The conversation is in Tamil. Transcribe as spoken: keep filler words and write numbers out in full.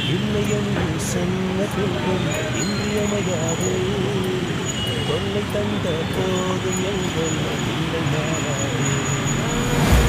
இல்லை என்று சொன்ன பின்பும் இன்றியமையாது தொல்லை தந்த போதும் எங்கள் இல்லை மாறாது